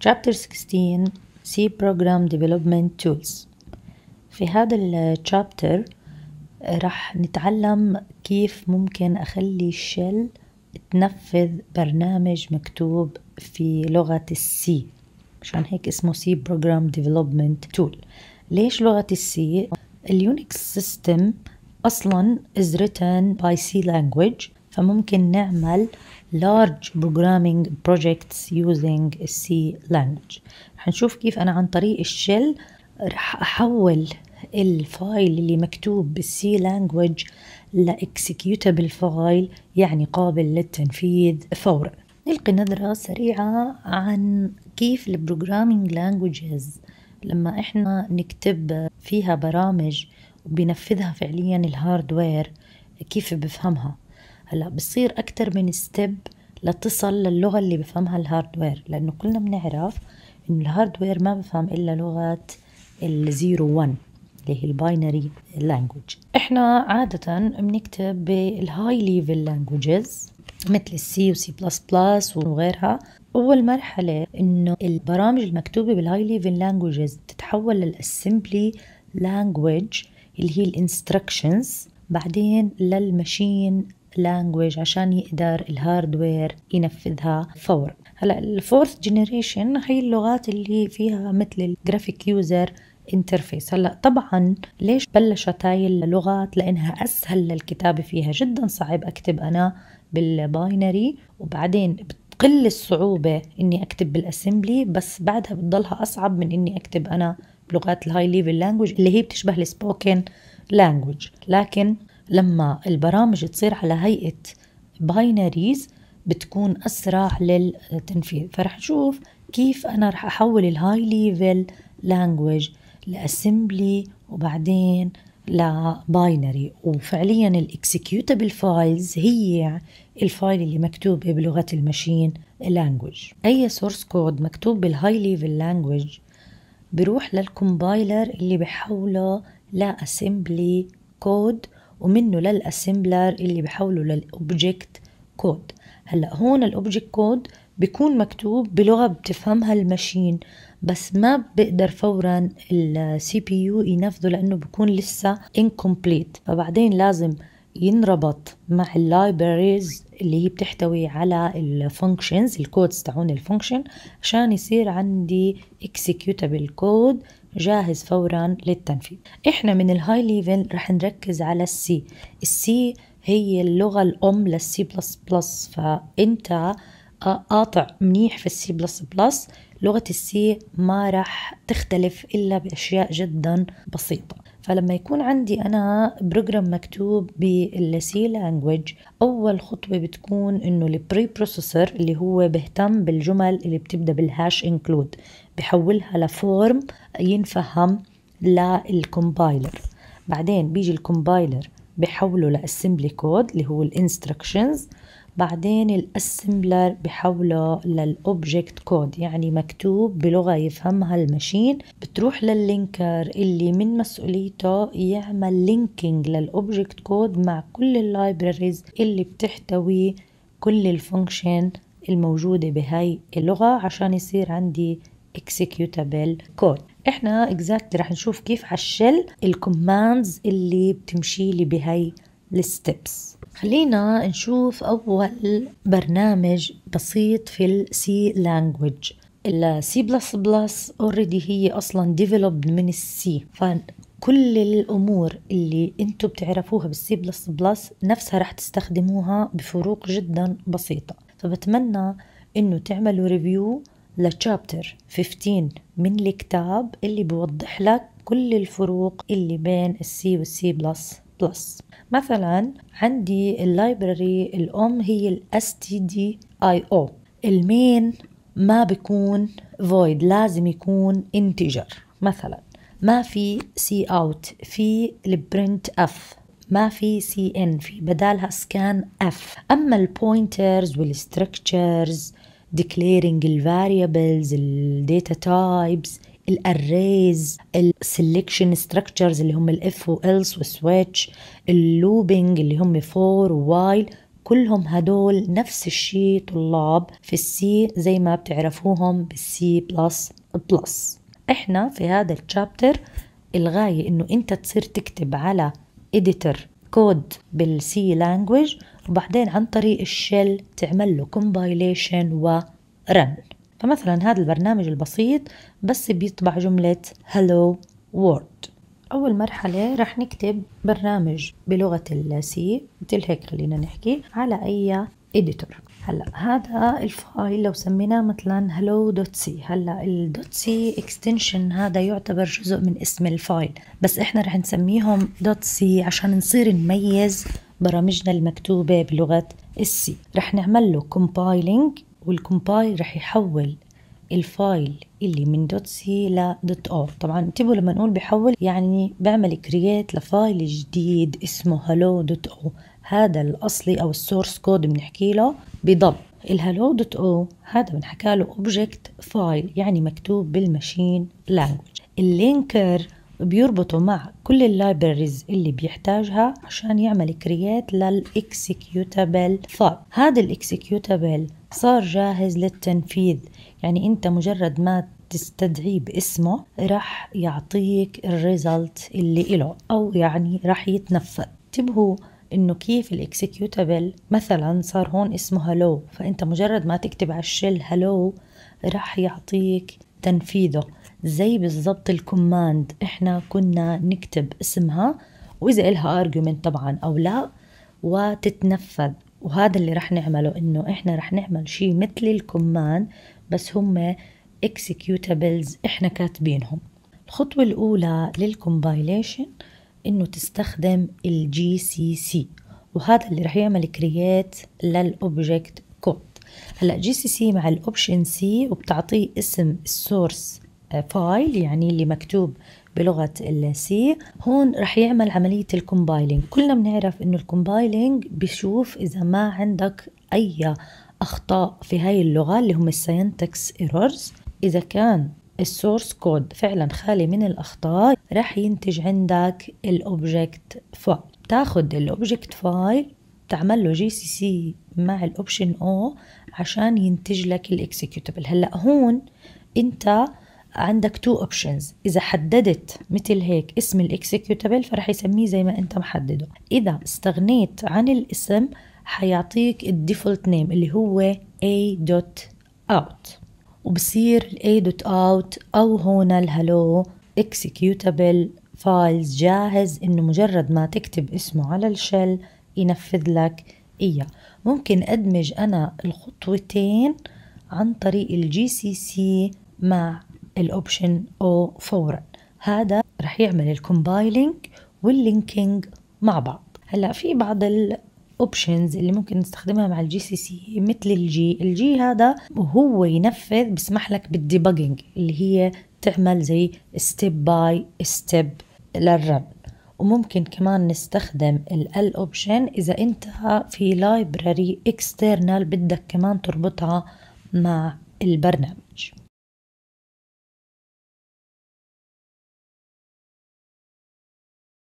Chapter 16 C Program Development Tools. في هذا الشابتر رح نتعلم كيف ممكن أخلي الشل تنفذ برنامج مكتوب في لغة السي، عشان هيك اسمه C Program Development Tool. ليش لغة السي؟ اليونكس سيستم أصلا is written by C language، فممكن نعمل large programming projects using C language. حنشوف كيف أنا عن طريق الشل رح أحول الفايل اللي مكتوب بالسي لانجويج لإكسكيوتابل فايل، يعني قابل للتنفيذ فورا. نلقي نظرة سريعة عن كيف البروجرامينج لانجويجز لما إحنا نكتب فيها برامج وبنفذها فعليا الهاردوير كيف بفهمها. هلا بصير أكتر من ستيب لتصل للغة اللي بفهمها الهاردوير، لأنه كلنا بنعرف إنه الهاردوير ما بفهم إلا لغة الزيرو وان اللي هي الباينري لانجويج. إحنا عادة بنكتب بالهاي ليفل لانجويجز مثل السي وسي بلس بلس وغيرها. أول مرحلة إنه البرامج المكتوبة بالهاي ليفل لانجويجز تتحول للأسمبلي لانجويج اللي هي الانستركشنز، بعدين للماشين لانجويج عشان يقدر الهاردوير ينفذها فورا. هلا الفورث جنريشن هي اللغات اللي فيها مثل الجرافيك يوزر انترفيس. هلا طبعا ليش بلشت هاي اللغات؟ لانها اسهل للكتابه فيها. جدا صعب اكتب انا بالباينري، وبعدين بتقل الصعوبه اني اكتب بالاسمبلي، بس بعدها بتضلها اصعب من اني اكتب انا بلغات الهاي ليفل لانجويج اللي هي بتشبه السبوكن لانجويج. لكن لما البرامج تصير على هيئة باينريز بتكون أسرع للتنفيذ. فرح نشوف كيف أنا رح أحول الهاي ليفل لانجويج لأسمبلي وبعدين لباينري. وفعليا الإكسكيوتابل فايلز هي الفايل اللي مكتوب بلغة الماشين لانجويج. أي سورس كود مكتوب بالهاي ليفل لانجويج بروح للكومبايلر اللي بحوله لأسمبلي كود، ومنه للأسمبلر اللي بحوله للأوبجكت كود. هلأ هون الأوبجكت كود بيكون مكتوب بلغة بتفهمها الماشين، بس ما بقدر فورا السي بي يو ينفذه لأنه بيكون لسه incomplete، فبعدين لازم ينربط مع اللايبريز اللي هي بتحتوي على الفانكشنز، الكودز تاعون الفانكشن، عشان يصير عندي executable كود جاهز فورا للتنفيذ. احنا من الهاي ليفل رح نركز على السي. السي هي اللغة الأم للسي بلس بلس، فأنت قاطع منيح في السي بلس بلس. لغة السي ما رح تختلف إلا بأشياء جدا بسيطة. فلما يكون عندي أنا بروجرام مكتوب بالسي لانجويج، أول خطوة بتكون إنه البري بروسيسور اللي هو بهتم بالجمل اللي بتبدأ بالهاش انكلود بحولها لفورم ينفهم للكومبايلر. بعدين بيجي الكومبايلر بحوله لأسمبلي كود اللي هو الانستركشنز، بعدين الاسمبلر بحوله للأوبجكت كود يعني مكتوب بلغة يفهمها الماشين. بتروح لللينكر اللي من مسؤوليته يعمل لينكينج للأوبجكت كود مع كل اللايبراريز اللي بتحتوي كل الفانكشن الموجودة بهاي اللغة عشان يصير عندي executable code. احنا exactly رح نشوف كيف عالشل الكوماندز اللي بتمشي لي بهاي الستبس. خلينا نشوف أول برنامج بسيط في السي لانجويج. السي بلس بلس already هي أصلا developed من السي، فكل الأمور اللي انتو بتعرفوها بالسي بلس بلس نفسها رح تستخدموها بفروق جدا بسيطة. فبتمنى انه تعملوا ريفيو لشابتر 15 من الكتاب اللي بوضح لك كل الفروق اللي بين السي والسي بلس بلس. مثلا عندي اللايبراري الأم هي ال stdio. المين ما بيكون void، لازم يكون integer. مثلا ما في سي اوت، في البرنت اف، ما في سي ان، في بدالها سكان اف. اما البوينترز والستركتشرز declaring الفاريبلز، الداتا تايبس، الاريز، السلكشن ستراكشرز اللي هم الاف والelse والسويتش، اللوبينج اللي هم فور ووايل، كلهم هدول نفس الشي طلاب في السي زي ما بتعرفوهم بالسي بلس بلس. احنا في هذا الشابتر الغاية انه انت تصير تكتب على editor كود بالسي لانجويج، وبعدين عن طريق الشل تعمل له compilation ورن. فمثلا هذا البرنامج البسيط بس بيطبع جملة hello world. أول مرحلة رح نكتب برنامج بلغة السي مثل هيك، خلينا نحكي على أي editor. هلا هذا الفايل لو سميناه مثلا hello.c، هلا ال.c extension هذا يعتبر جزء من اسم الفايل، بس احنا رح نسميهم .c عشان نصير نميز برامجنا المكتوبة بلغة السي. رح نعمل له compiling، والcompile رح يحول الفايل اللي من .c ل .o. طبعا انتبهوا لما نقول بحول يعني بعمل كرييت لفايل جديد اسمه hello.o. هذا الأصلي أو السورس كود بنحكي له بضل. الhello.o هذا بنحكى له object file يعني مكتوب بالماشين لانجويج. اللينكر بيربطه مع كل اللايبراريز اللي بيحتاجها عشان يعمل كرييت للإكسكيوتابل فايل. هذا الإكسكيوتابل صار جاهز للتنفيذ، يعني انت مجرد ما تستدعيه باسمه راح يعطيك الريزلت اللي إله، أو يعني راح يتنفذ. انتبهوا انه كيف الاكسكيوتابل مثلا صار هون اسمه هلو، فانت مجرد ما تكتب على الشل هلو راح يعطيك تنفيذه. زي بالضبط الكوماند احنا كنا نكتب اسمها واذا إلها ارجيومنت طبعا او لا وتتنفذ. وهذا اللي رح نعمله، انه احنا رح نعمل شيء مثل الكوماند بس هم executables احنا كاتبينهم. الخطوة الاولى للكومبايليشن انه تستخدم الجي سي سي، وهذا اللي رح يعمل كرييت للأوبجكت كود. هلا جي سي سي مع الاوبشن سي وبتعطيه اسم السورس فايل يعني اللي مكتوب بلغة السي. هون رح يعمل عملية الكومبايلينج. كلنا بنعرف انه الكومبايلينج بيشوف اذا ما عندك اي اخطاء في هاي اللغة اللي هم الساينتكس ايرورز. اذا كان السورس كود فعلا خالي من الاخطاء رح ينتج عندك الاوبجكت فايل. تاخد الاوبجكت فايل تعمل له جي سي سي مع الاوبشن او عشان ينتج لك الاكسكيوتابل. هلا هون انت عندك تو اوبشنز، اذا حددت مثل هيك اسم الاكسكيوتابل فرح يسميه زي ما انت محدده. اذا استغنيت عن الاسم حيعطيك الديفولت نيم اللي هو a.out، وبصير a.out او هون الهلو executable files جاهز انه مجرد ما تكتب اسمه على الشل ينفذ لك اياه. ممكن ادمج انا الخطوتين عن طريق الجي سي سي مع الاوبشن او فورا. هذا رح يعمل الكومبايلينج واللينكينج مع بعض. هلا في بعض الاوبشنز اللي ممكن نستخدمها مع الجي سي سي مثل الجي هذا وهو ينفذ بسمح لك بالديباجينج اللي هي تعمل زي ستيب باي ستيب للرن. وممكن كمان نستخدم ال اوبشن اذا انت في لايبراري اكسترنال بدك كمان تربطها مع البرنامج.